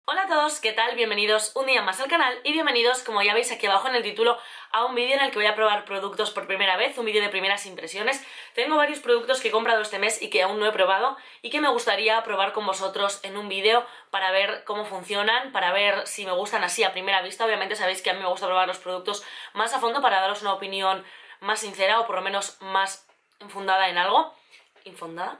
Hola a todos, ¿qué tal? Bienvenidos un día más al canal y bienvenidos, como ya veis aquí abajo en el título, a un vídeo en el que voy a probar productos por primera vez, un vídeo de primeras impresiones. Tengo varios productos que he comprado este mes y que aún no he probado y que me gustaría probar con vosotros en un vídeo para ver cómo funcionan, para ver si me gustan así a primera vista. Obviamente sabéis que a mí me gusta probar los productos más a fondo para daros una opinión más sincera o por lo menos más infundada en algo. ¿Infundada?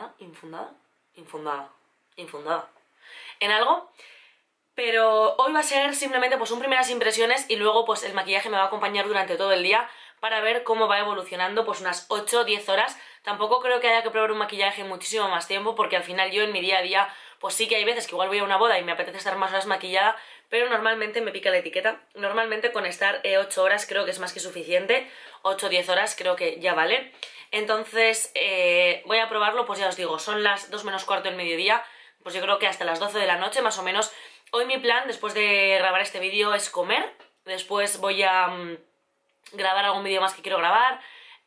En algo. Pero hoy va a ser simplemente pues un primeras impresiones y luego pues el maquillaje me va a acompañar durante todo el día para ver cómo va evolucionando, pues unas 8 o 10 horas. Tampoco creo que haya que probar un maquillaje muchísimo más tiempo porque al final yo en mi día a día pues sí que hay veces que igual voy a una boda y me apetece estar más horas maquillada, pero normalmente me pica la etiqueta. Normalmente con estar 8 horas creo que es más que suficiente, 8 o 10 horas creo que ya vale. Entonces voy a probarlo, pues ya os digo, son las 2 menos cuarto del mediodía, pues yo creo que hasta las 12 de la noche más o menos. Hoy mi plan, después de grabar este vídeo, es comer. Después voy a grabar algún vídeo más que quiero grabar.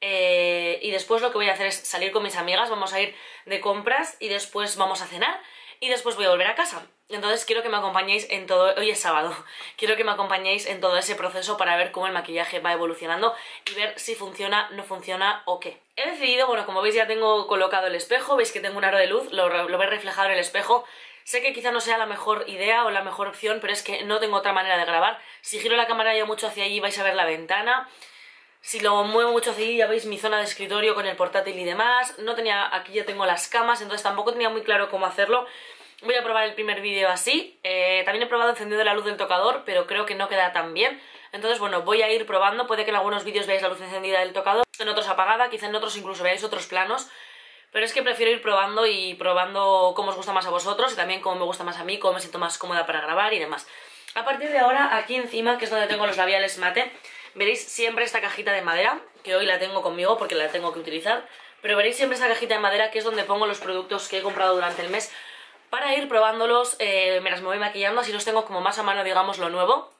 Y después lo que voy a hacer es salir con mis amigas, vamos a ir de compras y después vamos a cenar. Y después voy a volver a casa. Entonces quiero que me acompañéis en todo... Hoy es sábado. Quiero que me acompañéis en todo ese proceso para ver cómo el maquillaje va evolucionando y ver si funciona, no funciona o qué. He decidido, bueno, como veis ya tengo colocado el espejo, veis que tengo un aro de luz, lo veis reflejado en el espejo. Sé que quizá no sea la mejor idea o la mejor opción, pero es que no tengo otra manera de grabar. Si giro la cámara ya mucho hacia allí vais a ver la ventana. Si lo muevo mucho hacia allí ya veis mi zona de escritorio con el portátil y demás. No tenía, aquí ya tengo las camas, entonces tampoco tenía muy claro cómo hacerlo. Voy a probar el primer vídeo así. También he probado encendiendo la luz del tocador, pero creo que no queda tan bien. Entonces bueno, voy a ir probando. Puede que en algunos vídeos veáis la luz encendida del tocador, en otros apagada, quizá en otros incluso veáis otros planos. Pero es que prefiero ir probando y probando cómo os gusta más a vosotros y también cómo me gusta más a mí, cómo me siento más cómoda para grabar y demás. A partir de ahora, aquí encima, que es donde tengo los labiales mate, veréis siempre esta cajita de madera, que hoy la tengo conmigo porque la tengo que utilizar, pero veréis siempre esta cajita de madera que es donde pongo los productos que he comprado durante el mes para ir probándolos mientras me voy maquillando, así los tengo como más a mano, digamos, lo nuevo.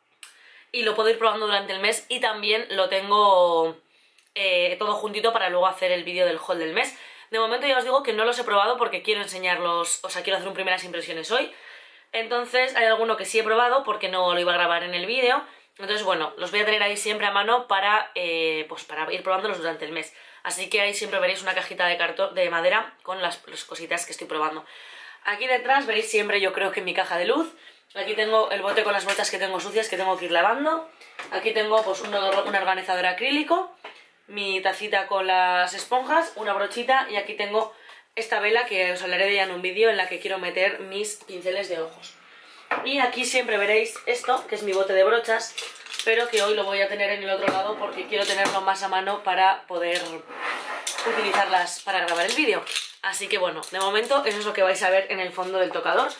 Y lo puedo ir probando durante el mes y también lo tengo todo juntito para luego hacer el vídeo del haul del mes. De momento ya os digo que no los he probado porque quiero enseñarlos, o sea, quiero hacer un primeras impresiones hoy. Entonces hay alguno que sí he probado porque no lo iba a grabar en el vídeo. Entonces bueno, los voy a tener ahí siempre a mano para, pues para ir probándolos durante el mes. Así que ahí siempre veréis una cajita de cartón de madera con las cositas que estoy probando. Aquí detrás veréis siempre, yo creo que mi caja de luz. Aquí tengo el bote con las bolsas que tengo sucias que tengo que ir lavando. Aquí tengo pues un organizador acrílico, mi tacita con las esponjas, una brochita y aquí tengo esta vela que os hablaré de ella en un vídeo en la que quiero meter mis pinceles de ojos. Y aquí siempre veréis esto, que es mi bote de brochas, pero que hoy lo voy a tener en el otro lado porque quiero tenerlo más a mano para poder utilizarlas para grabar el vídeo. Así que bueno, de momento eso es lo que vais a ver en el fondo del tocador.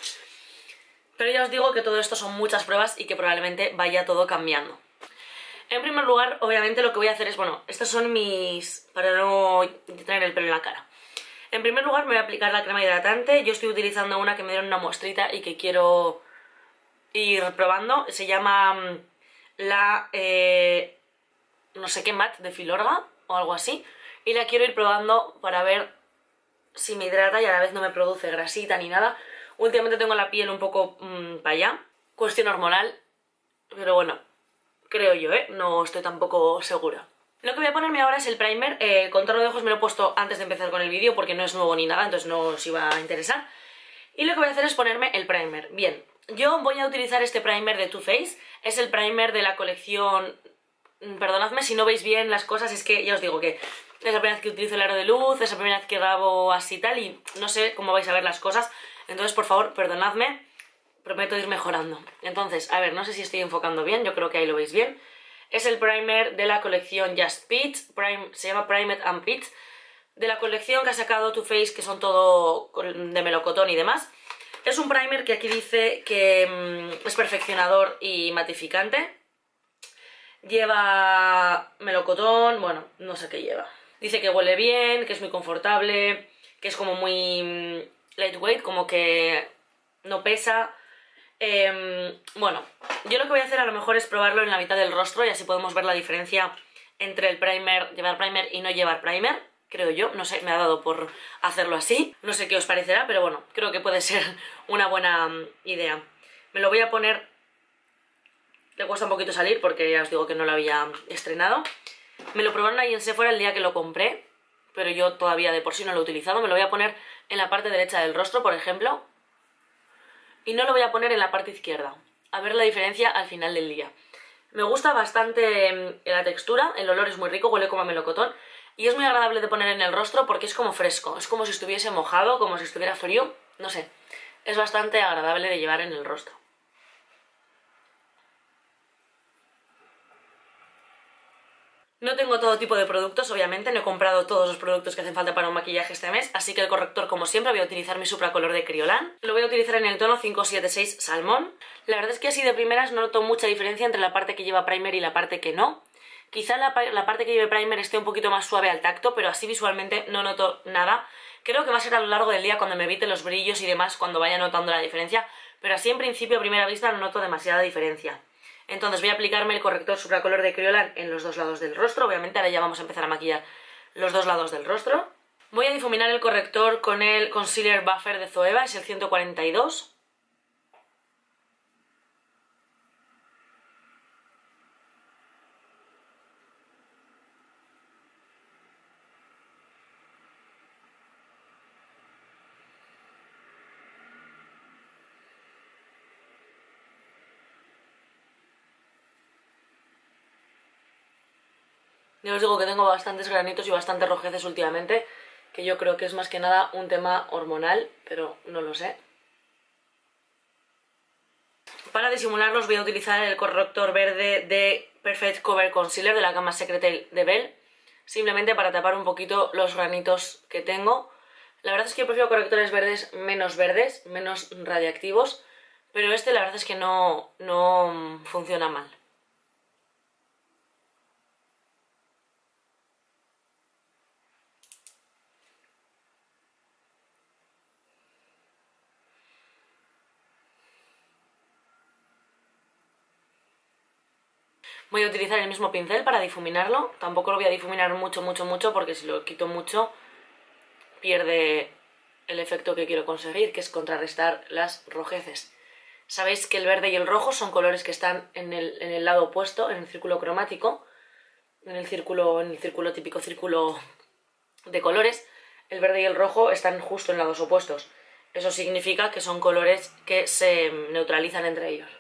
Pero ya os digo que todo esto son muchas pruebas y que probablemente vaya todo cambiando. En primer lugar, obviamente lo que voy a hacer es, bueno, estos son mis... para no tener el pelo en la cara. En primer lugar me voy a aplicar la crema hidratante. Yo estoy utilizando una que me dieron una muestrita y que quiero ir probando. Se llama la... no sé qué matte de Filorga o algo así. Y la quiero ir probando para ver si me hidrata y a la vez no me produce grasita ni nada. Últimamente tengo la piel un poco para allá. Cuestión hormonal, pero bueno... creo yo, no estoy tampoco segura. Lo que voy a ponerme ahora es el primer. Contorno de ojos me lo he puesto antes de empezar con el vídeo porque no es nuevo ni nada, entonces no os iba a interesar. Y lo que voy a hacer es ponerme el primer. Bien, yo voy a utilizar este primer de Too Faced. Es el primer de la colección... Perdonadme si no veis bien las cosas, es que ya os digo que es la primera vez que utilizo el aro de luz, es la primera vez que grabo así tal y no sé cómo vais a ver las cosas. Entonces, por favor, perdonadme. Prometo ir mejorando. Entonces, a ver, no sé si estoy enfocando bien, yo creo que ahí lo veis bien. Es el primer de la colección Just Peach, se llama Primed and Peach, de la colección que ha sacado Too Faced, que son todo de melocotón y demás. Es un primer que aquí dice que es perfeccionador y matificante. Lleva melocotón, bueno, no sé qué lleva. Dice que huele bien, que es muy confortable, que es como muy lightweight, como que no pesa. Bueno, yo lo que voy a hacer a lo mejor es probarlo en la mitad del rostro y así podemos ver la diferencia entre el primer, llevar primer y no llevar primer. creo yo, no sé, me ha dado por hacerlo así, no sé qué os parecerá, pero bueno, creo que puede ser una buena idea. Me lo voy a poner, le cuesta un poquito salir porque ya os digo que no lo había estrenado. Me lo probaron ahí en Sephora el día que lo compré, pero yo todavía de por sí no lo he utilizado. Me lo voy a poner en la parte derecha del rostro, por ejemplo, y no lo voy a poner en la parte izquierda, a ver la diferencia al final del día. Me gusta bastante la textura, el olor es muy rico, huele como a melocotón y es muy agradable de poner en el rostro porque es como fresco, es como si estuviese mojado, como si estuviera frío, no sé, es bastante agradable de llevar en el rostro. No tengo todo tipo de productos, obviamente, no he comprado todos los productos que hacen falta para un maquillaje este mes, así que el corrector, como siempre, voy a utilizar mi Supracolor de Kryolan. Lo voy a utilizar en el tono 576 Salmón. La verdad es que así de primeras no noto mucha diferencia entre la parte que lleva primer y la parte que no. Quizá la parte que lleve primer esté un poquito más suave al tacto, pero así visualmente no noto nada. Creo que va a ser a lo largo del día cuando me evite los brillos y demás, cuando vaya notando la diferencia, pero así en principio a primera vista no noto demasiada diferencia. Entonces voy a aplicarme el corrector Supracolor de Kryolan en los dos lados del rostro. Obviamente ahora ya vamos a empezar a maquillar los dos lados del rostro. Voy a difuminar el corrector con el Concealer Buffer de Zoeva, es el 142. Ya os digo que tengo bastantes granitos y bastantes rojeces últimamente, que yo creo que es más que nada un tema hormonal, pero no lo sé. Para disimularlos voy a utilizar el corrector verde de Perfect Cover Concealer de la gama Secretel de Belle, simplemente para tapar un poquito los granitos que tengo. La verdad es que yo prefiero correctores verdes, menos radiactivos, pero este la verdad es que no funciona mal. Voy a utilizar el mismo pincel para difuminarlo. Tampoco lo voy a difuminar mucho porque si lo quito mucho pierde el efecto que quiero conseguir, que es contrarrestar las rojeces. Sabéis que el verde y el rojo son colores que están en el lado opuesto, en el círculo cromático, en el círculo típico círculo de colores. El verde y el rojo están justo en lados opuestos. Eso significa que son colores que se neutralizan entre ellos.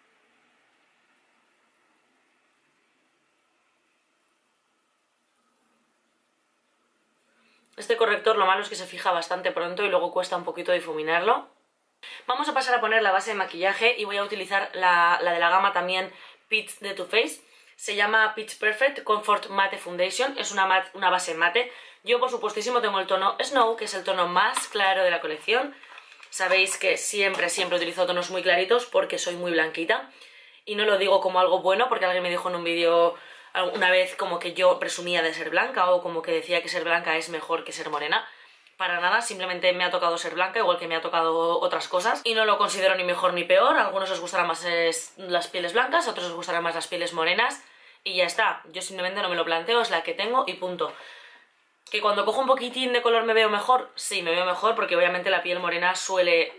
Este corrector lo malo es que se fija bastante pronto y luego cuesta un poquito difuminarlo. Vamos a pasar a poner la base de maquillaje y voy a utilizar la de la gama también Peach de Too Faced. Se llama Peach Perfect Comfort Matte Foundation, es una base mate. Yo por supuestísimo tengo el tono Snow, que es el tono más claro de la colección. Sabéis que siempre utilizo tonos muy claritos porque soy muy blanquita. Y no lo digo como algo bueno porque alguien me dijo en un vídeo una vez como que yo presumía de ser blanca o como que decía que ser blanca es mejor que ser morena. Para nada, simplemente me ha tocado ser blanca, igual que me ha tocado otras cosas, y no lo considero ni mejor ni peor. A algunos os gustarán más las pieles blancas, a otros os gustarán más las pieles morenas, y ya está. Yo simplemente no me lo planteo, es la que tengo y punto. ¿Que cuando cojo un poquitín de color me veo mejor? Sí, me veo mejor porque obviamente la piel morena suele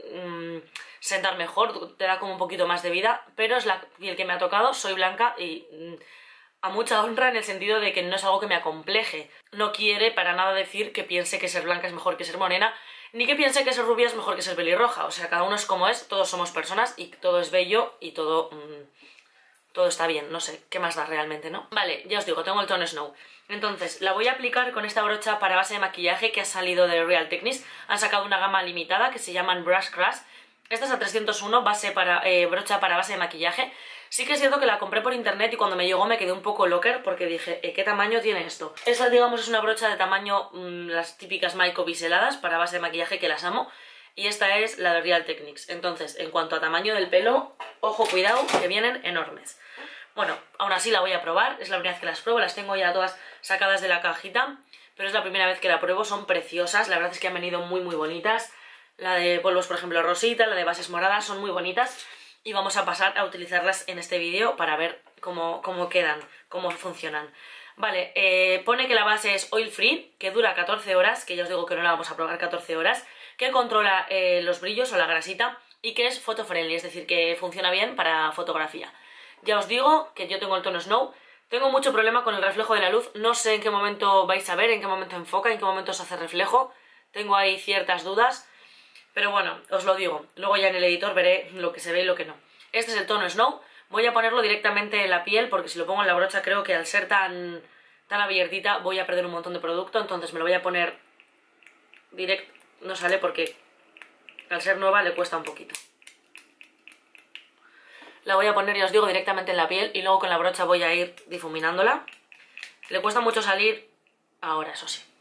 sentar mejor, te da como un poquito más de vida, pero es la piel que me ha tocado, soy blanca y a mucha honra en el sentido de que no es algo que me acompleje. No quiere para nada decir que piense que ser blanca es mejor que ser morena, ni que piense que ser rubia es mejor que ser pelirroja. O sea, cada uno es como es, todos somos personas y todo es bello y todo está bien. No sé, ¿qué más da realmente, no? Vale, ya os digo, tengo el tono Snow. Entonces, la voy a aplicar con esta brocha para base de maquillaje que ha salido de Real Techniques. Han sacado una gama limitada que se llaman Brush Crush. Esta es a 301, brocha para base de maquillaje. Sí que es cierto que la compré por internet y cuando me llegó me quedé un poco locker porque dije, ¿qué tamaño tiene esto? Esta, digamos, es una brocha de tamaño, las típicas Maiko biseladas para base de maquillaje que las amo. Y esta es la de Real Techniques. Entonces, en cuanto a tamaño del pelo, ojo, cuidado, que vienen enormes. Bueno, aún así la voy a probar, es la primera vez que las pruebo, las tengo ya todas sacadas de la cajita, pero es la primera vez que la pruebo, son preciosas, la verdad es que han venido muy bonitas. La de polvos, por ejemplo, rosita, la de bases moradas, son muy bonitas. Y vamos a pasar a utilizarlas en este vídeo para ver cómo quedan, cómo funcionan. Vale, pone que la base es oil free, que dura 14 horas, que ya os digo que no la vamos a probar 14 horas, que controla los brillos o la grasita y que es photo friendly, es decir, que funciona bien para fotografía. Ya os digo que yo tengo el tono Snow, tengo mucho problema con el reflejo de la luz, no sé en qué momento vais a ver, en qué momento enfoca, en qué momento os hace reflejo, tengo ahí ciertas dudas, pero bueno, os lo digo, luego ya en el editor veré lo que se ve y lo que no. Este es el tono Snow. Voy a ponerlo directamente en la piel porque si lo pongo en la brocha creo que al ser tan abiertita voy a perder un montón de producto, entonces me lo voy a poner directo, no sale porque al ser nueva le cuesta un poquito. La voy a poner, ya os digo, directamente en la piel y luego con la brocha voy a ir difuminándola. Le cuesta mucho salir ahora, eso sí.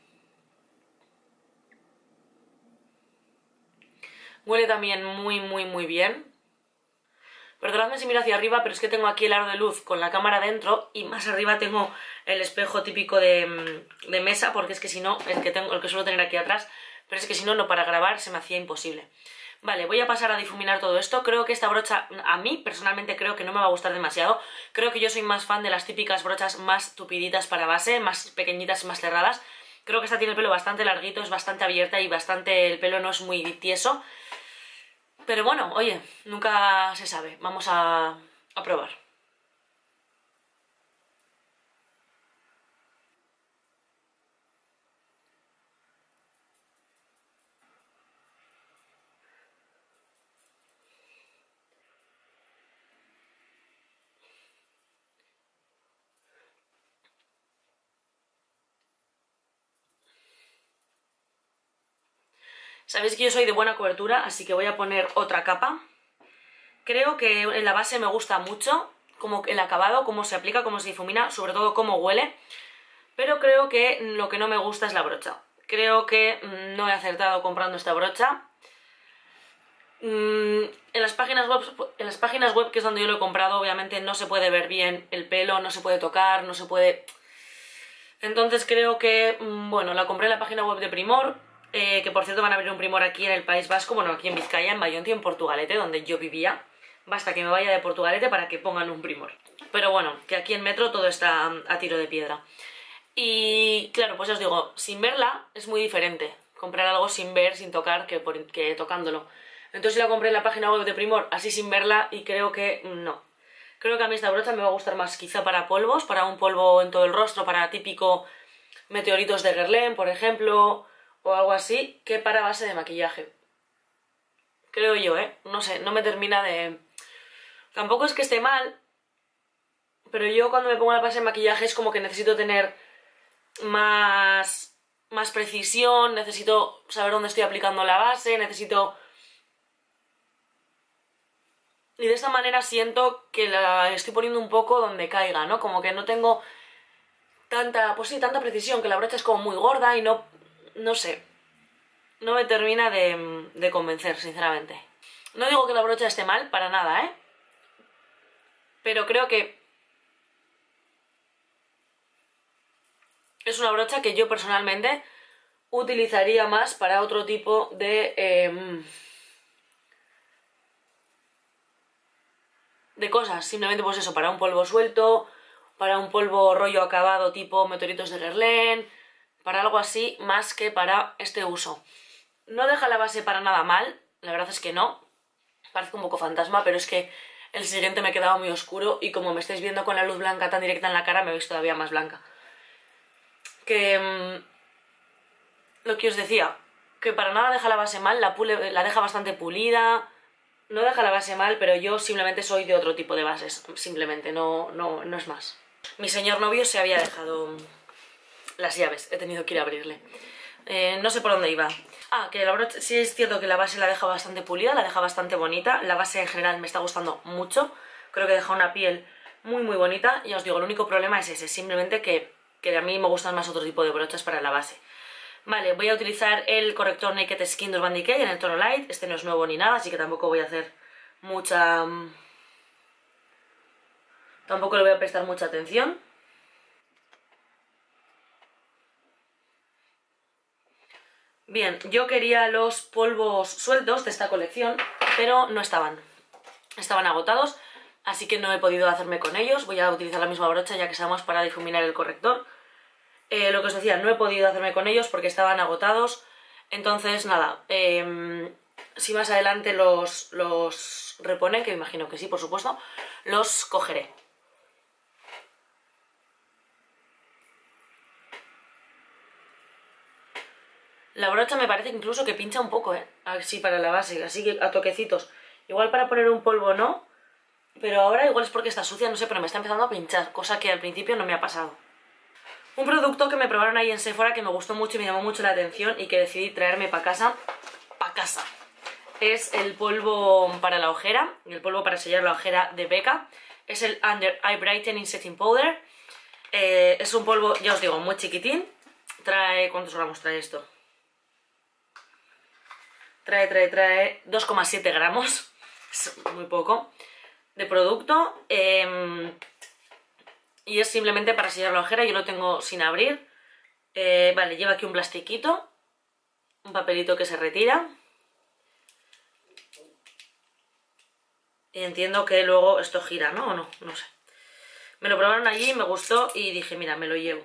Huele también muy bien. Perdonadme si miro hacia arriba, pero es que tengo aquí el aro de luz con la cámara dentro y más arriba tengo el espejo típico de mesa, porque es que si no, el que suelo tener aquí atrás, pero es que si no, para grabar se me hacía imposible. Vale, voy a pasar a difuminar todo esto. Creo que esta brocha, a mí personalmente creo que no me va a gustar demasiado. Creo que yo soy más fan de las típicas brochas más tupiditas para base, más pequeñitas y más cerradas. Creo que esta tiene el pelo bastante larguito, es bastante abierta y el pelo no es muy tieso. Pero bueno, oye, nunca se sabe. Vamos a probar. Sabéis que yo soy de buena cobertura, así que voy a poner otra capa. Creo que en la base me gusta mucho, como el acabado, cómo se aplica, cómo se difumina, sobre todo cómo huele. Pero creo que lo que no me gusta es la brocha. Creo que no he acertado comprando esta brocha. En las páginas web, que es donde yo lo he comprado, obviamente no se puede ver bien el pelo, no se puede tocar, no se puede... Entonces creo que, bueno, la compré en la página web de Primor, que por cierto van a abrir un Primor aquí en el País Vasco, bueno, aquí en Vizcaya, en Bayonti, en Portugalete, donde yo vivía. Basta que me vaya de Portugalete para que pongan un Primor. Pero bueno, que aquí en Metro todo está a tiro de piedra. Y claro, pues ya os digo, sin verla es muy diferente comprar algo sin ver, sin tocar, que tocándolo. Entonces la compré en la página web de Primor así sin verla y creo que no. Creo que a mí esta brocha me va a gustar más quizá para polvos, para un polvo en todo el rostro, para típico meteoritos de Guerlain, por ejemplo, o algo así, que para base de maquillaje. Creo yo, no sé, no me termina de... Tampoco es que esté mal, pero yo cuando me pongo la base de maquillaje es como que necesito tener más precisión, necesito saber dónde estoy aplicando la base, necesito... Y de esta manera siento que la estoy poniendo un poco donde caiga, ¿no? Como que no tengo tanta, pues sí, tanta precisión, que la brocha es como muy gorda y no sé. No me termina de convencer, sinceramente. No digo que la brocha esté mal, para nada, pero creo que es una brocha que yo personalmente utilizaría más para otro tipo de cosas. Simplemente pues eso, para un polvo suelto, para un polvo rollo acabado tipo meteoritos de Guerlain, para algo así, más que para este uso. No deja la base para nada mal, la verdad es que no. Parece un poco fantasma, pero es que el siguiente me quedaba muy oscuro y como me estáis viendo con la luz blanca tan directa en la cara, me veis todavía más blanca. Que... lo que os decía, que para nada deja la base mal, la deja bastante pulida, no deja la base mal, pero yo simplemente soy de otro tipo de bases, simplemente, no es más. Mi señor novio se había dejado las llaves, he tenido que ir a abrirle. No sé por dónde iba. Que la brocha, sí es cierto que la base la deja bastante pulida, la deja bastante bonita. La base en general me está gustando mucho. Creo que deja una piel muy bonita. Y os digo, el único problema es ese, simplemente que a mí me gustan más otro tipo de brochas para la base. Vale, voy a utilizar el corrector Naked Skin de Urban Decay en el tono Light. Este no es nuevo ni nada, así que tampoco voy a hacer mucha... Tampoco le voy a prestar mucha atención. Bien, yo quería los polvos sueltos de esta colección, pero no estaban. Estaban agotados. así que no he podido hacerme con ellos. Voy a utilizar la misma brocha ya que estamos para difuminar el corrector. Lo que os decía, no he podido hacerme con ellos porque estaban agotados. Entonces, nada, si más adelante los reponen, que me imagino que sí, por supuesto, los cogeré. La brocha me parece incluso que pincha un poco, así para la base, así que a toquecitos. Igual para poner un polvo no, pero ahora igual es porque está sucia, no sé, pero me está empezando a pinchar, cosa que al principio no me ha pasado. Un producto que me probaron ahí en Sephora que me gustó mucho y me llamó mucho la atención y que decidí traerme para casa. Es el polvo para la ojera, el polvo para sellar la ojera de Becca. Es el Under Eye Brightening Setting Powder. Es un polvo, ya os digo, muy chiquitín. Trae, ¿cuántos gramos trae esto? Trae 2,7 gramos. Es muy poco de producto. Y es simplemente para sellar la ojera. Yo lo tengo sin abrir. Vale, lleva aquí un plastiquito, un papelito que se retira. Y entiendo que luego esto gira, ¿no? O no, no sé. Me lo probaron allí, me gustó y dije, mira, me lo llevo.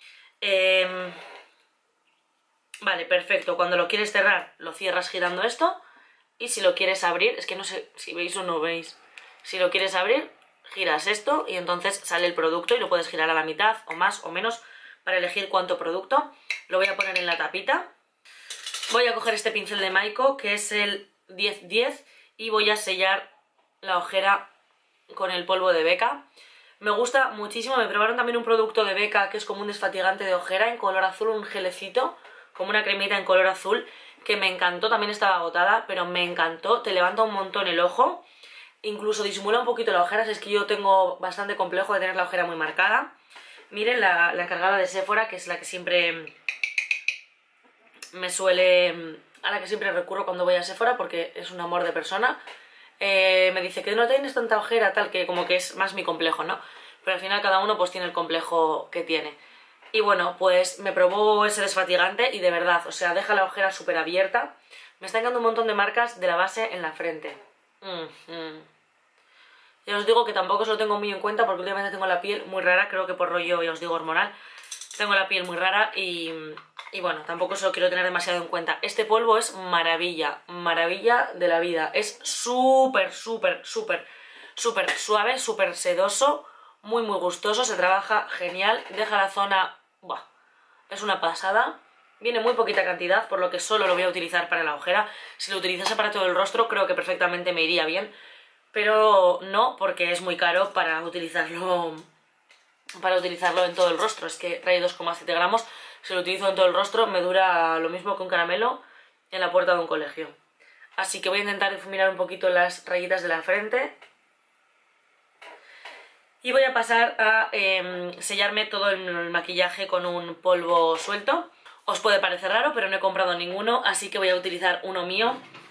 Vale, perfecto. Cuando lo quieres cerrar, lo cierras girando esto. Y si lo quieres abrir, es que no sé si veis o no veis. Si lo quieres abrir, giras esto y entonces sale el producto y lo puedes girar a la mitad o más o menos para elegir cuánto producto. Lo voy a poner en la tapita. Voy a coger este pincel de Maiko, que es el 1010, y voy a sellar la ojera con el polvo de Becca. Me gusta muchísimo. Me probaron también un producto de Becca que es como un desfatigante de ojera en color azul, un gelecito, como una cremita en color azul, que me encantó. También estaba agotada, pero me encantó. Te levanta un montón el ojo. Incluso disimula un poquito la ojera, es que yo tengo bastante complejo de tener la ojera muy marcada. Miren la cargada de Sephora, que es la que siempre a la que siempre recurro cuando voy a Sephora, porque es un amor de persona. Me dice que no tienes tanta ojera, tal, que como que es más mi complejo, ¿no? Pero al final cada uno pues tiene el complejo que tiene. Y bueno, pues me probó ese desfatigante y de verdad, o sea, deja la ojera súper abierta. Me están quedando un montón de marcas de la base en la frente. Ya os digo que tampoco se lo tengo muy en cuenta porque últimamente tengo la piel muy rara, creo que por rollo, ya os digo, hormonal. Tengo la piel muy rara y bueno, tampoco se lo quiero tener demasiado en cuenta. Este polvo es maravilla, maravilla de la vida. Es súper suave, súper sedoso, muy gustoso, se trabaja genial, deja la zona... Buah, es una pasada. Viene muy poquita cantidad, por lo que solo lo voy a utilizar para la ojera. Si lo utilizase para todo el rostro, creo que perfectamente me iría bien. Pero no, porque es muy caro para utilizarlo en todo el rostro. Es que trae 2,7 gramos. Si lo utilizo en todo el rostro, me dura lo mismo que un caramelo en la puerta de un colegio. Así que voy a intentar difuminar un poquito las rayitas de la frente. Y voy a pasar a sellarme todo el maquillaje con un polvo suelto. Os puede parecer raro, pero no he comprado ninguno, así que voy a utilizar uno mío.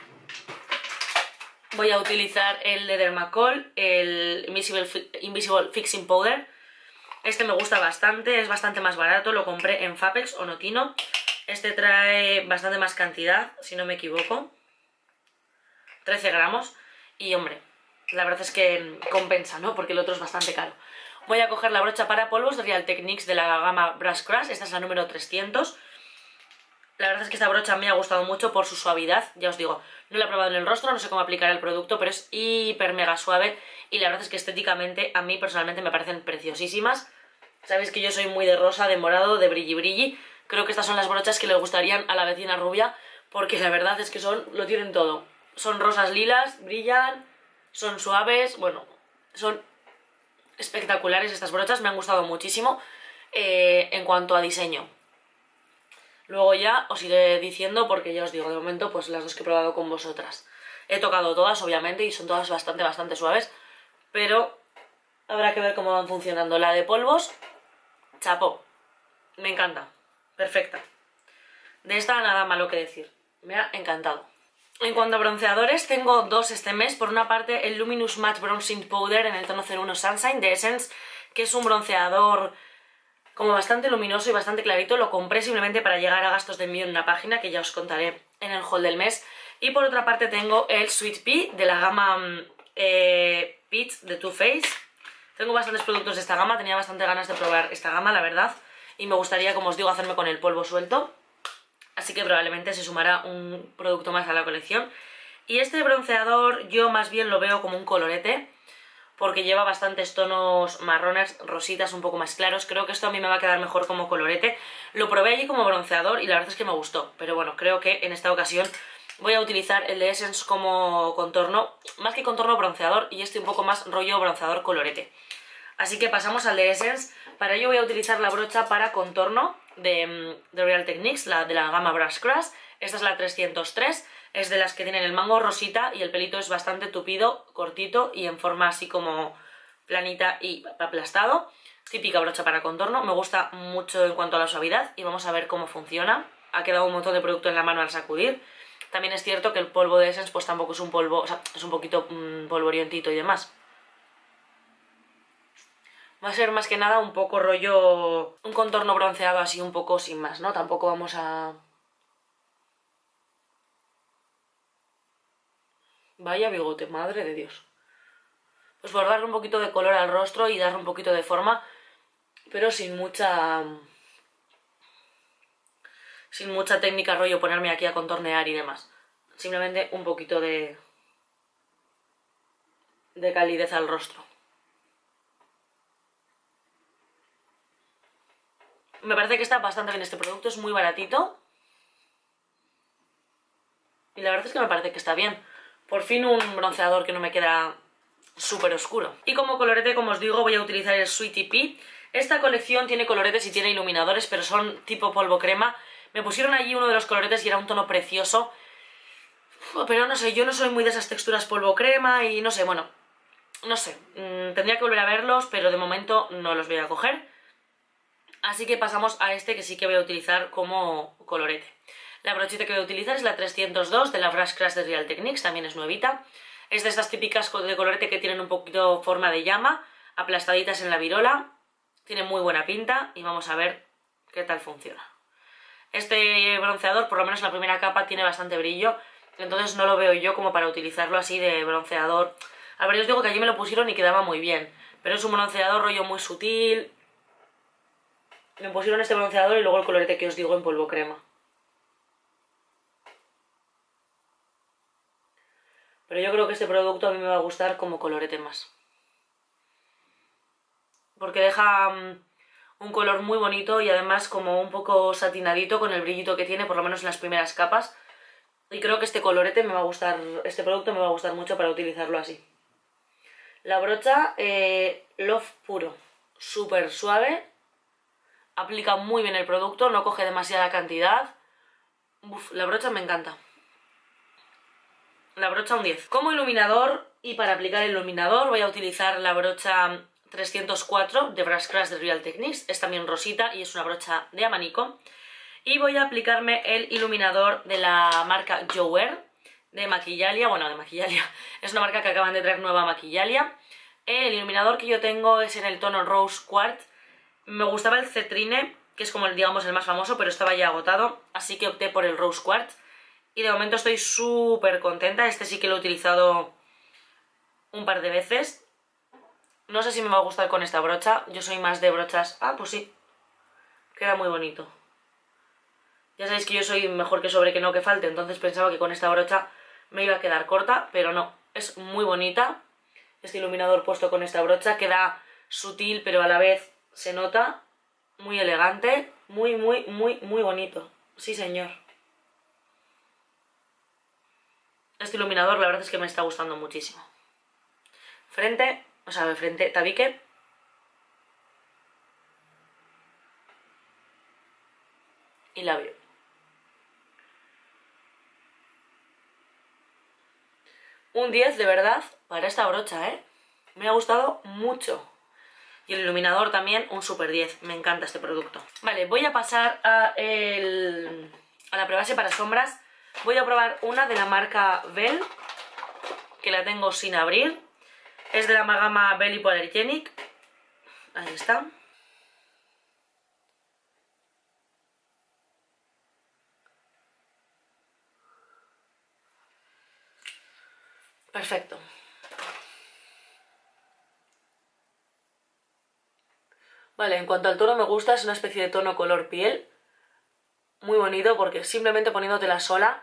Voy a utilizar el de Dermacol, el Invisible Fixing Powder. Este me gusta bastante, es bastante más barato, lo compré en Fapex o Notino. Este trae bastante más cantidad, si no me equivoco. 13 gramos. Y hombre, la verdad es que compensa, ¿no? Porque el otro es bastante caro. Voy a coger la brocha para polvos de Real Techniques de la gama Brush Crush. Esta es la número 300. La verdad es que esta brocha me ha gustado mucho por su suavidad. Ya os digo, no la he probado en el rostro, no sé cómo aplicar el producto, pero es hiper mega suave. Y la verdad es que estéticamente a mí personalmente me parecen preciosísimas. Sabéis que yo soy muy de rosa, de morado, de brilli brilli. Creo que estas son las brochas que le gustarían a la vecina rubia, porque la verdad es que lo tienen todo. Son rosas lilas, brillan, son suaves, bueno, son espectaculares estas brochas, me han gustado muchísimo en cuanto a diseño. Luego ya os iré diciendo, porque ya os digo, de momento pues las dos que he probado con vosotras. He tocado todas, obviamente, y son todas bastante suaves, pero habrá que ver cómo van funcionando. La de polvos, chapó, me encanta, perfecta. De esta nada malo que decir, me ha encantado. En cuanto a bronceadores, tengo dos este mes. Por una parte, el Luminous Matte Bronzing Powder en el tono 01 Sunshine de Essence, que es un bronceador como bastante luminoso y bastante clarito. Lo compré simplemente para llegar a gastos de envío en una página, que ya os contaré en el haul del mes. Y por otra parte tengo el Sweet Pea de la gama Peach de Too Faced. Tengo bastantes productos de esta gama, tenía bastante ganas de probar esta gama, la verdad. Y me gustaría, como os digo, hacerme con el polvo suelto. Así que probablemente se sumará un producto más a la colección. Y este bronceador yo más bien lo veo como un colorete, porque lleva bastantes tonos marrones, rositas un poco más claros. Creo que esto a mí me va a quedar mejor como colorete. Lo probé allí como bronceador y la verdad es que me gustó. Pero bueno, creo que en esta ocasión voy a utilizar el de Essence como contorno, más que contorno bronceador, y este un poco más rollo bronceador colorete. Así que pasamos al de Essence. Para ello voy a utilizar la brocha para contorno de Real Techniques, de la gama Brush Crush. Esta es la 303, es de las que tienen el mango rosita y el pelito es bastante tupido, cortito y en forma así como planita y aplastado. Típica brocha para contorno, me gusta mucho en cuanto a la suavidad y vamos a ver cómo funciona. Ha quedado un montón de producto en la mano al sacudir. También es cierto que el polvo de Essence pues tampoco es un polvo, o sea, es un poquito polvorientito y demás. Va a ser más que nada un poco rollo, un contorno bronceado así un poco sin más, ¿no? Tampoco vamos a... Vaya bigote, madre de Dios. Pues por darle un poquito de color al rostro y darle un poquito de forma, pero sin mucha técnica rollo ponerme aquí a contornear y demás. Simplemente un poquito de calidez al rostro. Me parece que está bastante bien este producto, es muy baratito. Y la verdad es que me parece que está bien. Por fin un bronceador que no me queda súper oscuro. Y como colorete, como os digo, voy a utilizar el Sweetie Pea. Esta colección tiene coloretes y tiene iluminadores, pero son tipo polvo crema. Me pusieron allí uno de los coloretes y era un tono precioso. Pero no sé, yo no soy muy de esas texturas polvo crema y no sé, bueno, no sé. Tendría que volver a verlos, pero de momento no los voy a coger. Así que pasamos a este que sí que voy a utilizar como colorete. La brochita que voy a utilizar es la 302 de la Brush Crush de Real Techniques, también es nuevita. Es de estas típicas de colorete que tienen un poquito forma de llama, aplastaditas en la virola. Tiene muy buena pinta y vamos a ver qué tal funciona. Este bronceador, por lo menos en la primera capa, tiene bastante brillo, entonces no lo veo yo como para utilizarlo así de bronceador. A ver, yo os digo que allí me lo pusieron y quedaba muy bien, pero es un bronceador rollo muy sutil. Me pusieron este bronceador y luego el colorete que os digo en polvo crema. Pero yo creo que este producto a mí me va a gustar como colorete más. Porque deja un color muy bonito y además como un poco satinadito con el brillito que tiene, por lo menos en las primeras capas. Y creo que este colorete me va a gustar, este producto me va a gustar mucho para utilizarlo así. La brocha Love Puro, súper suave. Aplica muy bien el producto, no coge demasiada cantidad. Uf, la brocha me encanta. La brocha un 10. Como iluminador y para aplicar el iluminador voy a utilizar la brocha 304 de Brush Crush de Real Techniques. Es también rosita y es una brocha de abanico. Y voy a aplicarme el iluminador de la marca Jowear de Maquillalia. Bueno, de Maquillalia. Es una marca que acaban de traer nueva Maquillalia. El iluminador que yo tengo es en el tono Rose Quartz. Me gustaba el Cetrine, que es como digamos el más famoso, pero estaba ya agotado, así que opté por el Rose Quartz. Y de momento estoy súper contenta, este sí que lo he utilizado un par de veces. No sé si me va a gustar con esta brocha, yo soy más de brochas... Ah, pues sí, queda muy bonito. Ya sabéis que yo soy mejor que sobre que no que falte, entonces pensaba que con esta brocha me iba a quedar corta, pero no, es muy bonita. Este iluminador puesto con esta brocha queda sutil, pero a la vez se nota, muy elegante, muy bonito. Sí, señor. Este iluminador la verdad es que me está gustando muchísimo. Frente, o sea, de frente, tabique. Y labio. Un 10 de verdad para esta brocha, ¿eh? Me ha gustado mucho. Y el iluminador también un super 10. Me encanta este producto. Vale, voy a pasar a la prebase para sombras. Voy a probar una de la marca Bell, que la tengo sin abrir. Es de la gama Bell Hypoallergenic. Ahí está. Perfecto. Vale, en cuanto al tono me gusta, es una especie de tono color piel. Muy bonito porque simplemente poniéndotela sola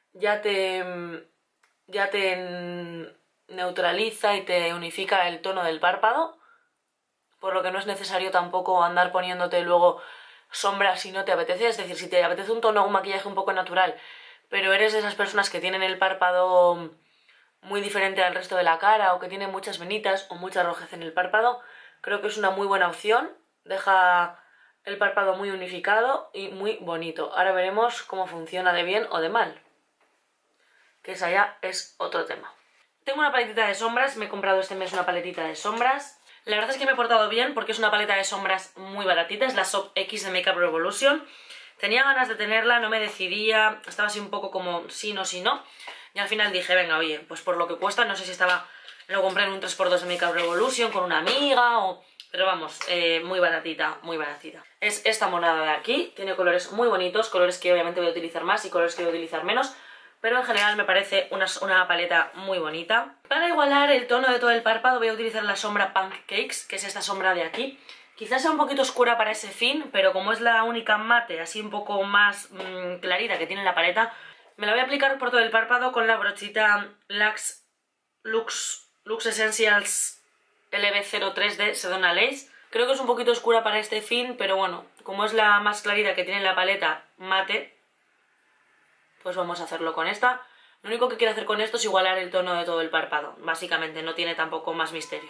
ya te neutraliza y te unifica el tono del párpado. Por lo que no es necesario tampoco andar poniéndote luego sombras si no te apetece. Es decir, si te apetece un tono, un maquillaje un poco natural, pero eres de esas personas que tienen el párpado muy diferente al resto de la cara o que tienen muchas venitas o mucha rojez en el párpado, creo que es una muy buena opción. Deja el párpado muy unificado y muy bonito. Ahora veremos cómo funciona de bien o de mal, que esa ya es otro tema. Tengo una paletita de sombras, me he comprado este mes una paletita de sombras. La verdad es que me he portado bien porque es una paleta de sombras muy baratita, es la Shop X de Makeup Revolution. Tenía ganas de tenerla, no me decidía, estaba así un poco como sí, no, sí, no. Y al final dije, venga, oye, pues por lo que cuesta, no sé si estaba, lo compré en un 3x2 de Makeup Revolution con una amiga o... Pero vamos, muy baratita, muy baratita. Es esta monada de aquí, tiene colores muy bonitos, colores que obviamente voy a utilizar más y colores que voy a utilizar menos, pero en general me parece una paleta muy bonita. Para igualar el tono de todo el párpado voy a utilizar la sombra Pancakes, que es esta sombra de aquí. Quizás sea un poquito oscura para ese fin, pero como es la única mate, así un poco más clarita que tiene la paleta, me la voy a aplicar por todo el párpado con la brochita Lux Essentials LB03 de Sedona Lace. Creo que es un poquito oscura para este fin, pero bueno, como es la más clarita que tiene la paleta mate, pues vamos a hacerlo con esta. Lo único que quiero hacer con esto es igualar el tono de todo el párpado. Básicamente, no tiene tampoco más misterio.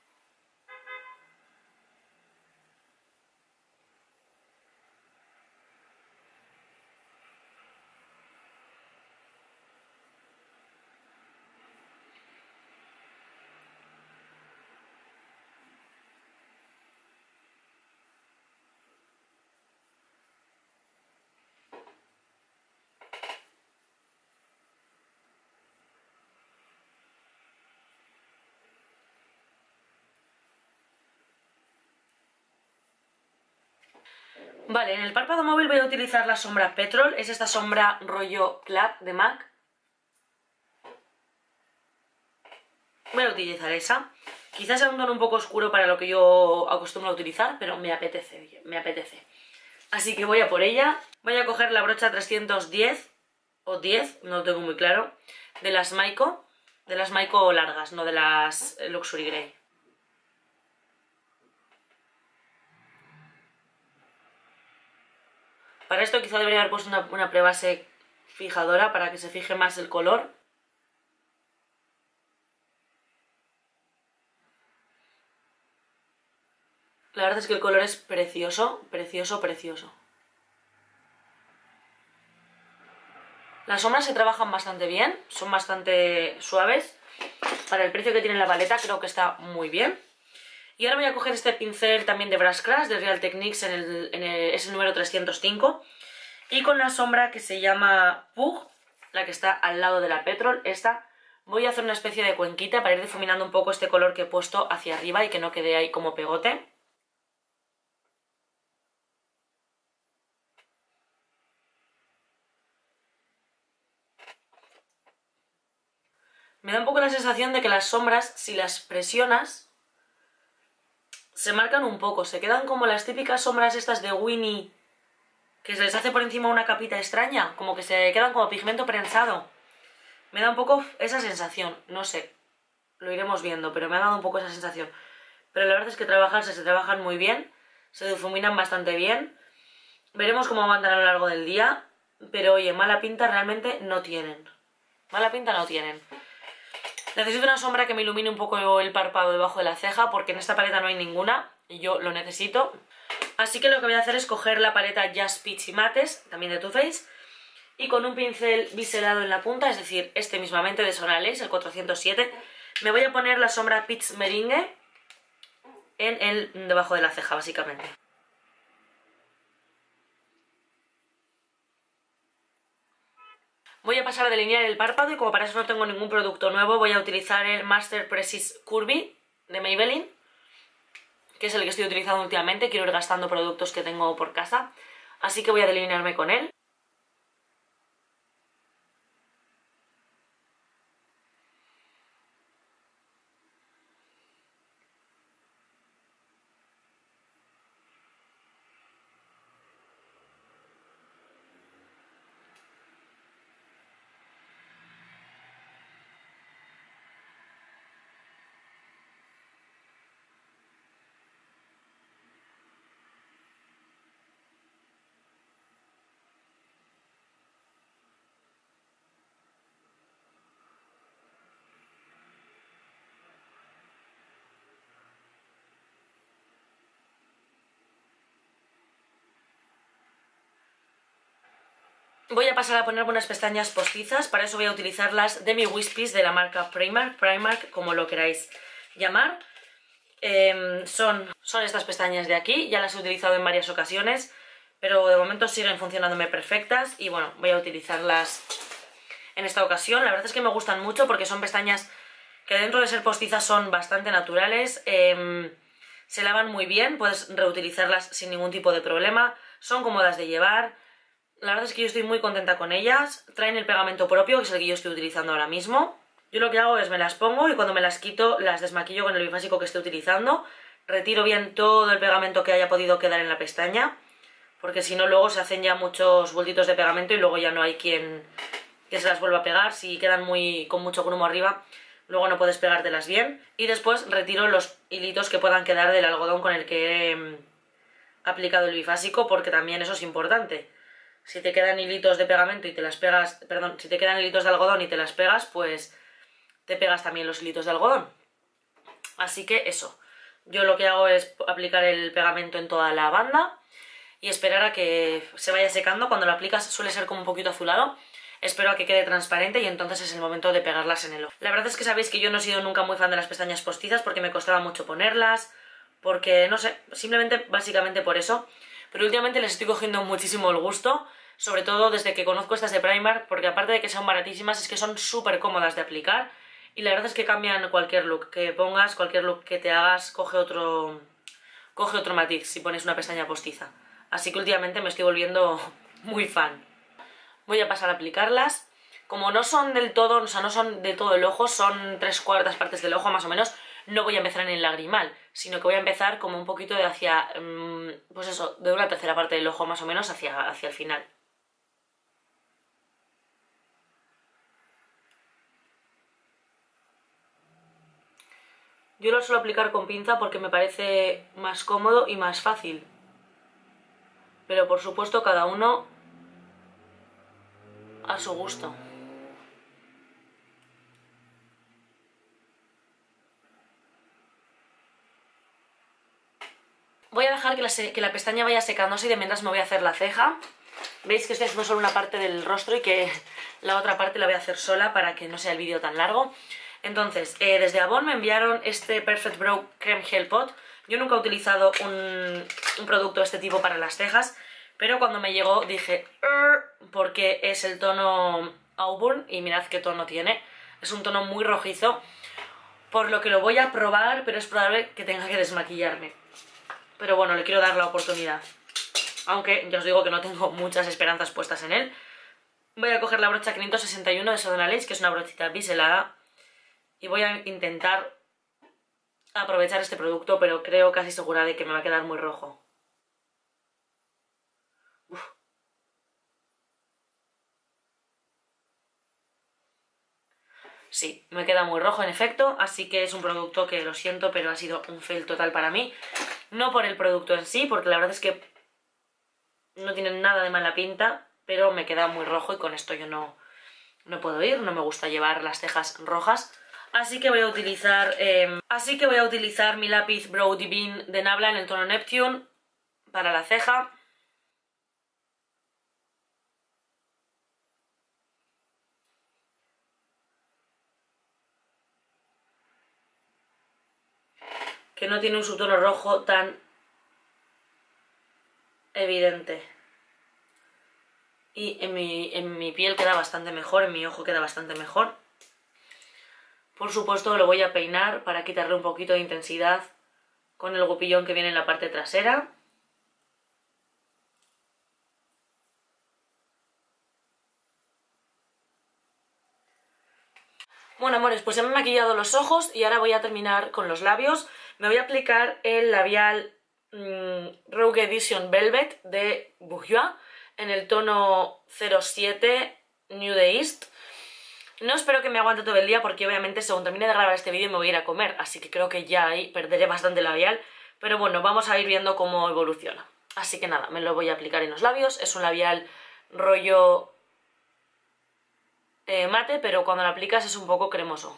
Vale, en el párpado móvil voy a utilizar la sombra Petrol. Es esta sombra rollo clap de MAC. Voy a utilizar esa. Quizás sea un tono un poco oscuro para lo que yo acostumbro a utilizar, pero me apetece, me apetece. Así que voy a por ella. Voy a coger la brocha 310 o 10, no lo tengo muy claro, de las Maiko largas, no de las Luxury Grey. Para esto quizá debería haber puesto una prebase fijadora para que se fije más el color. La verdad es que el color es precioso, precioso, precioso. Las sombras se trabajan bastante bien, son bastante suaves. Para el precio que tiene la paleta creo que está muy bien. Y ahora voy a coger este pincel también de Brush Crush de Real Techniques, es el número 305. Y con la sombra que se llama Pug, la que está al lado de la Petrol, esta, voy a hacer una especie de cuenquita para ir difuminando un poco este color que he puesto hacia arriba y que no quede ahí como pegote. Me da un poco la sensación de que las sombras, si las presionas, se marcan un poco, se quedan como las típicas sombras estas de Winnie, que se les hace por encima una capita extraña, como que se quedan como pigmento prensado. Me da un poco esa sensación, no sé, lo iremos viendo, pero me ha dado un poco esa sensación. Pero la verdad es que se trabajan muy bien, se difuminan bastante bien. Veremos cómo aguantan a lo largo del día, pero oye, mala pinta realmente no tienen. Mala pinta no tienen. Necesito una sombra que me ilumine un poco el párpado debajo de la ceja, porque en esta paleta no hay ninguna y yo lo necesito. Así que lo que voy a hacer es coger la paleta Just Peachy Mattes, también de Too Faced, y con un pincel biselado en la punta, es decir, este mismamente de Sedona Lace, el 407, me voy a poner la sombra Peach Meringue debajo de la ceja, básicamente. Voy a pasar a delinear el párpado y como para eso no tengo ningún producto nuevo, voy a utilizar el Master Precise Curvy de Maybelline, que es el que estoy utilizando últimamente. Quiero ir gastando productos que tengo por casa, así que voy a delinearme con él. Voy a pasar a ponerme unas pestañas postizas. Para eso voy a utilizar las Demi Wispies de la marca Primark, como lo queráis llamar. Son estas pestañas de aquí, ya las he utilizado en varias ocasiones, pero de momento siguen funcionándome perfectas y bueno, voy a utilizarlas en esta ocasión. La verdad es que me gustan mucho porque son pestañas que dentro de ser postizas son bastante naturales, se lavan muy bien, puedes reutilizarlas sin ningún tipo de problema, son cómodas de llevar. La verdad es que yo estoy muy contenta con ellas, traen el pegamento propio, que es el que yo estoy utilizando ahora mismo. Yo lo que hago es me las pongo y cuando me las quito las desmaquillo con el bifásico que esté utilizando, retiro bien todo el pegamento que haya podido quedar en la pestaña, porque si no luego se hacen ya muchos bultitos de pegamento y luego ya no hay quien que se las vuelva a pegar. Si quedan con mucho grumo arriba, luego no puedes pegártelas bien. Y después retiro los hilitos que puedan quedar del algodón con el que he aplicado el bifásico, porque también eso es importante. Si te quedan hilitos de pegamento y te las pegas, perdón, si te quedan hilitos de algodón y te las pegas, pues te pegas también los hilitos de algodón. Así que eso, yo lo que hago es aplicar el pegamento en toda la banda y esperar a que se vaya secando. Cuando lo aplicas suele ser como un poquito azulado, espero a que quede transparente y entonces es el momento de pegarlas en el ojo. La verdad es que sabéis que yo no he sido nunca muy fan de las pestañas postizas porque me costaba mucho ponerlas, porque no sé, simplemente básicamente por eso. Pero últimamente les estoy cogiendo muchísimo el gusto, sobre todo desde que conozco estas de Primark, porque aparte de que son baratísimas, es que son súper cómodas de aplicar y la verdad es que cambian cualquier look que pongas, cualquier look que te hagas, coge otro matiz si pones una pestaña postiza. Así que últimamente me estoy volviendo muy fan. Voy a pasar a aplicarlas. Como no son del todo, o sea, no son de todo el ojo, son 3/4 partes del ojo más o menos, no voy a empezar en el lagrimal, sino que voy a empezar como un poquito de hacia, pues eso, de una tercera parte del ojo más o menos hacia el final. Yo lo suelo aplicar con pinza porque me parece más cómodo y más fácil. Pero por supuesto cada uno a su gusto. Voy a dejar que la pestaña vaya secándose y de mientras me voy a hacer la ceja. Veis que estoy haciendo solo una parte del rostro y que la otra parte la voy a hacer sola para que no sea el vídeo tan largo. Entonces, desde Avon me enviaron este Perfect Brow Creme Gel Pot. Yo nunca he utilizado un producto de este tipo para las cejas, pero cuando me llegó dije, porque es el tono Auburn y mirad qué tono tiene. Es un tono muy rojizo, por lo que lo voy a probar, pero es probable que tenga que desmaquillarme. Pero bueno, le quiero dar la oportunidad. Aunque ya os digo que no tengo muchas esperanzas puestas en él. Voy a coger la brocha 561 de Sodonalace, que es una brochita biselada. Y voy a intentar aprovechar este producto, pero creo casi segura de que me va a quedar muy rojo. Uf. Sí, me queda muy rojo en efecto, así que es un producto que lo siento, pero ha sido un fail total para mí. No por el producto en sí, porque la verdad es que no tiene nada de mala pinta, pero me queda muy rojo y con esto yo no puedo ir, no me gusta llevar las cejas rojas. Así que voy a utilizar mi lápiz Brow Divine de Nabla en el tono Neptune para la ceja. Que no tiene un subtono rojo tan evidente. Y en mi piel queda bastante mejor, en mi ojo queda bastante mejor. Por supuesto lo voy a peinar para quitarle un poquito de intensidad con el gupillón que viene en la parte trasera. Bueno, amores, pues ya me he maquillado los ojos y ahora voy a terminar con los labios. Me voy a aplicar el labial Rogue Edition Velvet de Bourjois en el tono 07 New de East. No espero que me aguante todo el día porque obviamente según termine de grabar este vídeo me voy a ir a comer, así que creo que ya ahí perderé bastante labial, pero bueno, vamos a ir viendo cómo evoluciona. Así que nada, me lo voy a aplicar en los labios. Es un labial rollo mate, pero cuando lo aplicas es un poco cremoso.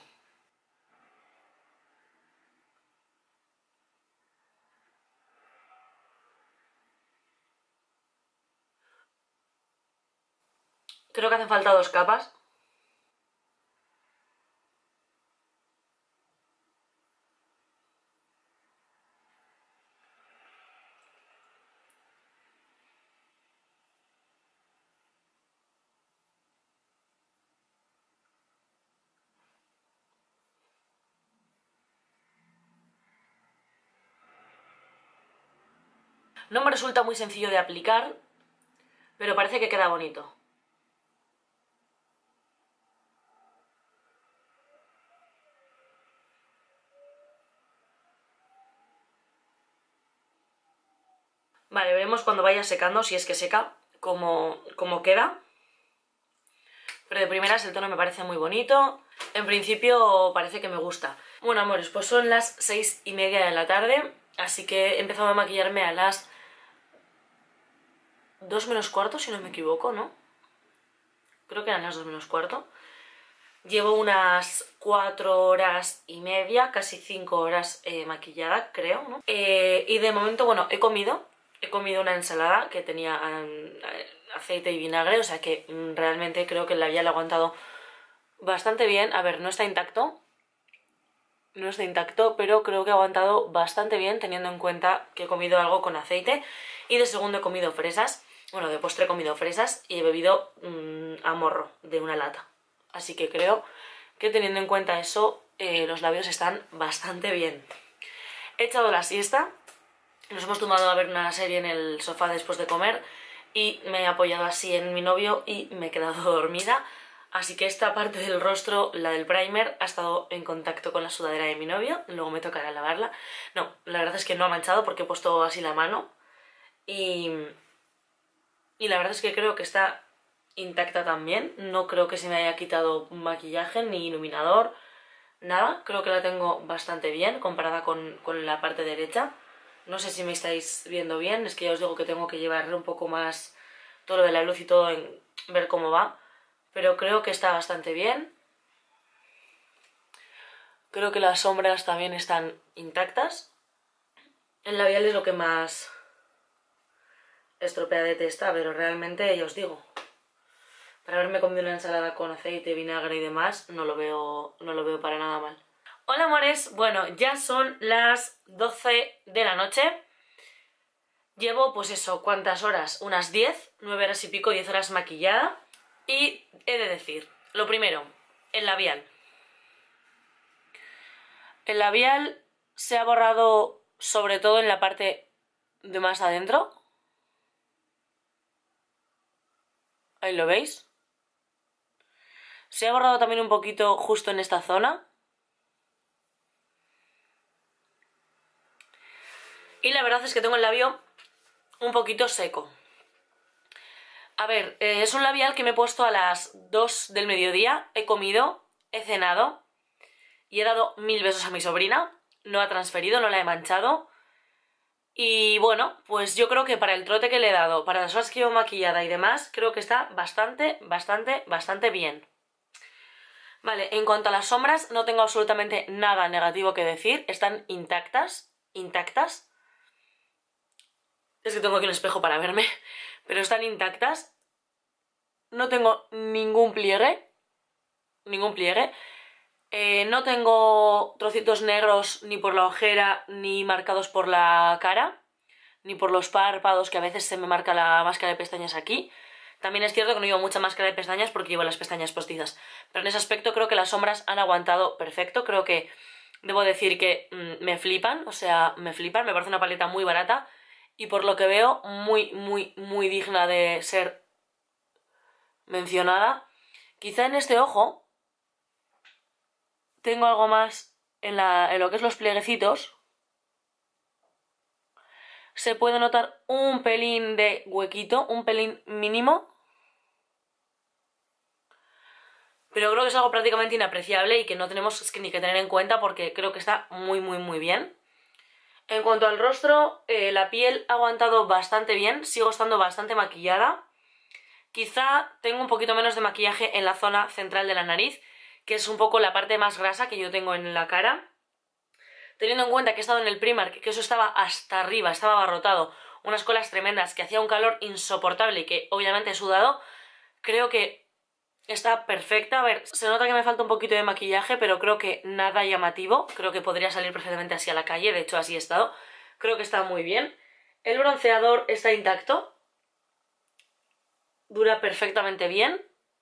Creo que hacen falta 2 capas. No me resulta muy sencillo de aplicar, pero parece que queda bonito. Vale, veremos cuando vaya secando, si es que seca, cómo queda. Pero de primeras el tono me parece muy bonito. En principio parece que me gusta. Bueno, amores, pues son las 6:30 de la tarde. Así que he empezado a maquillarme a las 2 menos cuarto, si no me equivoco, ¿no? Creo que eran las 2 menos cuarto. Llevo unas 4 horas y media, casi 5 horas maquillada, creo, ¿no? Y de momento, bueno, he comido una ensalada que tenía aceite y vinagre, o sea que realmente creo que el labial ha aguantado bastante bien. A ver, no está intacto, pero creo que ha aguantado bastante bien teniendo en cuenta que he comido algo con aceite. Y de segundo he comido fresas, bueno, de postre he comido fresas y he bebido a morro de una lata. Así que creo que teniendo en cuenta eso, los labios están bastante bien. He echado la siesta. Nos hemos tumbado a ver una serie en el sofá después de comer y me he apoyado así en mi novio y me he quedado dormida. Así que esta parte del rostro, la del primer, ha estado en contacto con la sudadera de mi novio. Luego me tocará lavarla. No, la verdad es que no ha manchado porque he puesto así la mano. Y la verdad es que creo que está intacta también. No creo que se me haya quitado maquillaje ni iluminador, nada. Creo que la tengo bastante bien comparada con la parte derecha. No sé si me estáis viendo bien, es que ya os digo que tengo que llevar un poco más todo lo de la luz y todo en ver cómo va. Pero creo que está bastante bien. Creo que las sombras también están intactas. El labial es lo que más estropea de testa, pero realmente ya os digo, para haberme comido una ensalada con aceite, vinagre y demás, no lo veo para nada mal. Hola amores, bueno, ya son las 12 de la noche. Llevo, pues eso, ¿cuántas horas? Unas 10, 9 horas y pico, 10 horas maquillada. Y he de decir, lo primero, el labial. El labial se ha borrado sobre todo en la parte de más adentro. Ahí lo veis. Se ha borrado también un poquito justo en esta zona. Y la verdad es que tengo el labio un poquito seco. A ver, es un labial que me he puesto a las 2 del mediodía. He comido, he cenado y he dado 1000 besos a mi sobrina. No ha transferido, no la he manchado. Y bueno, pues yo creo que para el trote que le he dado, para las horas que llevo maquillada y demás, creo que está bastante bien. Vale, en cuanto a las sombras, no tengo absolutamente nada negativo que decir. Están intactas. Es que tengo aquí un espejo para verme, pero están intactas. No tengo ningún pliegue. No tengo trocitos negros ni por la ojera, ni marcados por la cara, ni por los párpados, que a veces se me marca la máscara de pestañas aquí. También es cierto que no llevo mucha máscara de pestañas porque llevo las pestañas postizas. Pero en ese aspecto creo que las sombras han aguantado perfecto. Creo que debo decir que me flipan, o sea, me flipan. Me parece una paleta muy barata y por lo que veo muy digna de ser mencionada. Quizá en este ojo tengo algo más en lo que es los plieguecitos. Se puede notar un pelín de huequito, un pelín mínimo. Pero creo que es algo prácticamente inapreciable y que no tenemos ni que tener en cuenta porque creo que está muy bien. En cuanto al rostro, la piel ha aguantado bastante bien, sigo estando bastante maquillada. Quizá tengo un poquito menos de maquillaje en la zona central de la nariz, que es un poco la parte más grasa que yo tengo en la cara. Teniendo en cuenta que he estado en el Primark, que eso estaba hasta arriba, estaba abarrotado, unas colas tremendas, que hacía un calor insoportable y que obviamente he sudado, creo que Está perfecta. A ver, se nota que me falta un poquito de maquillaje, pero creo que nada llamativo. Creo que podría salir perfectamente así a la calle, de hecho así he estado. Creo que está muy bien. El bronceador está intacto. Dura perfectamente bien.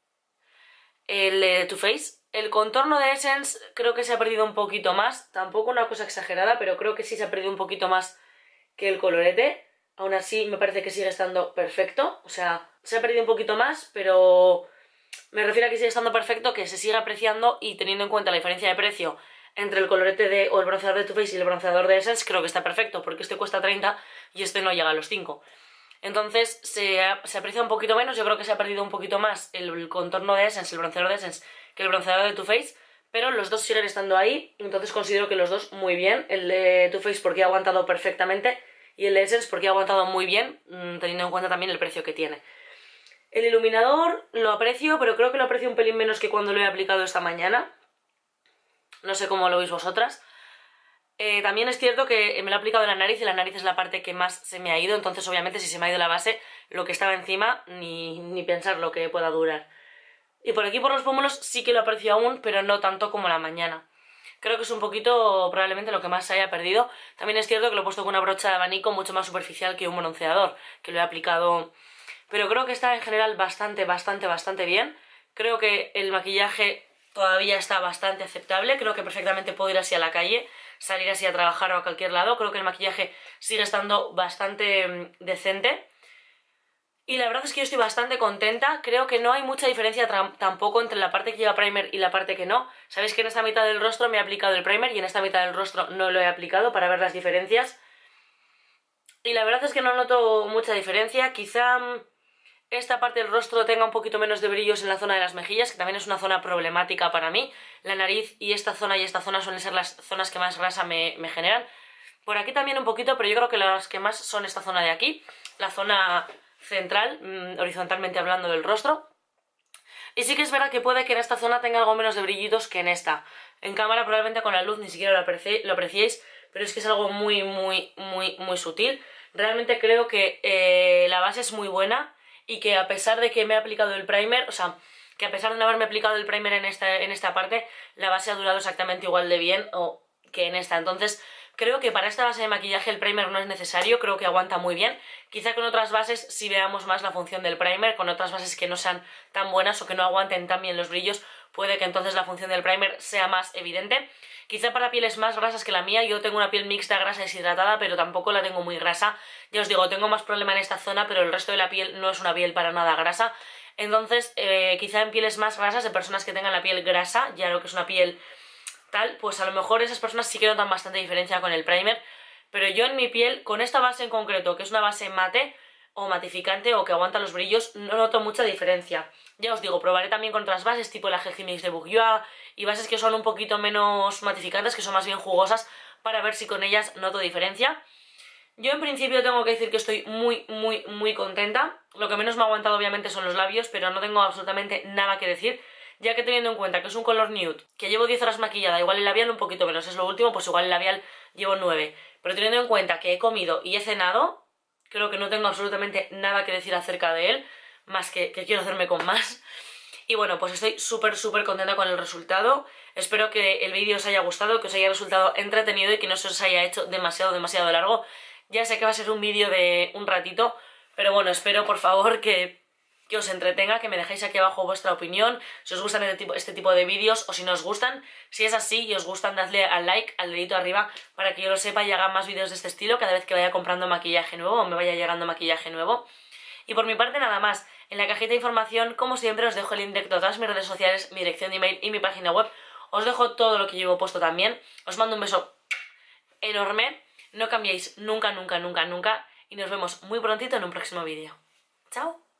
El Too Faced. El contorno de Essence creo que se ha perdido un poquito más. Tampoco una cosa exagerada, pero creo que sí se ha perdido un poquito más que el colorete. Aún así me parece que sigue estando perfecto. O sea, se ha perdido un poquito más, pero me refiero a que sigue estando perfecto, que se sigue apreciando, y teniendo en cuenta la diferencia de precio entre el colorete o el bronceador de Too Faced y el bronceador de Essence, creo que está perfecto, porque este cuesta 30 y este no llega a los 5. Entonces se aprecia un poquito menos. Yo creo que se ha perdido un poquito más el contorno de Essence, el bronceador de Essence, que el bronceador de Too Faced, pero los dos siguen estando ahí, entonces considero que los dos muy bien. El de Too Faced porque ha aguantado perfectamente y el de Essence porque ha aguantado muy bien, teniendo en cuenta también el precio que tiene. El iluminador lo aprecio, pero creo que lo aprecio un pelín menos que cuando lo he aplicado esta mañana. No sé cómo lo veis vosotras. También es cierto que me lo he aplicado en la nariz y la nariz es la parte que más se me ha ido, entonces obviamente si se me ha ido la base, lo que estaba encima, ni pensar lo que pueda durar. Y por aquí por los pómulos sí que lo aprecio aún, pero no tanto como la mañana. Creo que es un poquito probablemente lo que más se haya perdido. También es cierto que lo he puesto con una brocha de abanico mucho más superficial que un bronceador, que lo he aplicado. Pero creo que está en general bastante bien. Creo que el maquillaje todavía está bastante aceptable. Creo que perfectamente puedo ir así a la calle, salir así a trabajar o a cualquier lado. Creo que el maquillaje sigue estando bastante decente. Y la verdad es que yo estoy bastante contenta. Creo que no hay mucha diferencia tampoco entre la parte que lleva primer y la parte que no. Sabéis que en esta mitad del rostro me he aplicado el primer y en esta mitad del rostro no lo he aplicado para ver las diferencias. Y la verdad es que no noto mucha diferencia. Quizá esta parte del rostro tenga un poquito menos de brillos en la zona de las mejillas, que también es una zona problemática para mí. La nariz y esta zona suelen ser las zonas que más grasa me generan. Por aquí también un poquito, pero yo creo que las que más son esta zona de aquí, la zona central, horizontalmente hablando del rostro. Y sí que es verdad que puede que en esta zona tenga algo menos de brillitos que en esta. En cámara probablemente con la luz ni siquiera lo apreciéis, pero es que es algo muy sutil. Realmente creo que la base es muy buena y que a pesar de que me he aplicado el primer, o sea, que a pesar de no haberme aplicado el primer en esta parte, la base ha durado exactamente igual de bien que en esta. Entonces creo que para esta base de maquillaje el primer no es necesario, creo que aguanta muy bien. Quizá con otras bases sí veamos más la función del primer, con otras bases que no sean tan buenas o que no aguanten tan bien los brillos, puede que entonces la función del primer sea más evidente. Quizá para pieles más grasas que la mía, yo tengo una piel mixta grasa deshidratada, pero tampoco la tengo muy grasa. Ya os digo, tengo más problema en esta zona, pero el resto de la piel no es una piel para nada grasa. Entonces, quizá en pieles más grasas, de personas que tengan la piel grasa, ya lo que es una piel tal, pues a lo mejor esas personas sí que notan bastante diferencia con el primer, pero yo en mi piel, con esta base en concreto, que es una base mate o matificante o que aguanta los brillos, no noto mucha diferencia. Ya os digo, probaré también con otras bases, tipo la Healthy Mix de Bourjois, y bases que son un poquito menos matificantes, que son más bien jugosas, para ver si con ellas noto diferencia. Yo en principio tengo que decir que estoy muy contenta. Lo que menos me ha aguantado obviamente son los labios, pero no tengo absolutamente nada que decir, ya que teniendo en cuenta que es un color nude, que llevo 10 horas maquillada, igual el labial un poquito menos, es lo último, pues igual el labial llevo 9. Pero teniendo en cuenta que he comido y he cenado, creo que no tengo absolutamente nada que decir acerca de él, más que quiero hacerme con más. Y bueno, pues estoy súper contenta con el resultado. Espero que el vídeo os haya gustado, que os haya resultado entretenido y que no se os haya hecho demasiado largo. Ya sé que va a ser un vídeo de un ratito, pero bueno, espero por favor que os entretenga, que me dejéis aquí abajo vuestra opinión, si os gustan este tipo de vídeos o si no os gustan. Si es así y os gustan, dadle al like, al dedito arriba, para que yo lo sepa y haga más vídeos de este estilo cada vez que vaya comprando maquillaje nuevo o me vaya llegando maquillaje nuevo. Y por mi parte nada más. En la cajita de información, como siempre, os dejo el link de todas mis redes sociales, mi dirección de email y mi página web. Os dejo todo lo que llevo puesto también. Os mando un beso enorme. No cambiéis nunca y nos vemos muy prontito en un próximo vídeo. ¡Chao!